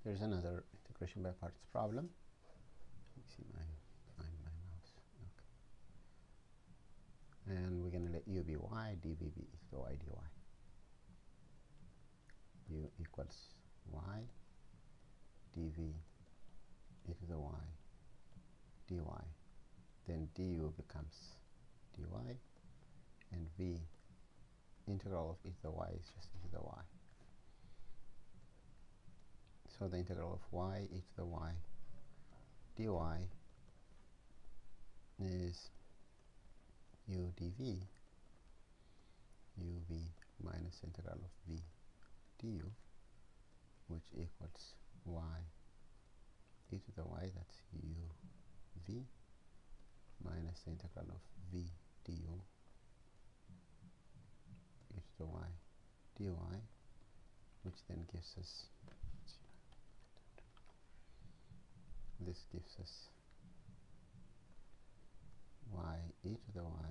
Here's another integration by parts problem. Let me see my mouse. Okay. And we're going to let u be y, dv be e to the y dy. U equals y, dv e to the y dy. Then du becomes dy, and v integral of e to the y is just e to the y. So the integral of y e to the y dy is u dv uv minus integral of v du, which equals y e to the y, that's uv minus the integral of v du e to the y dy, which then gives us, this gives us y e to the y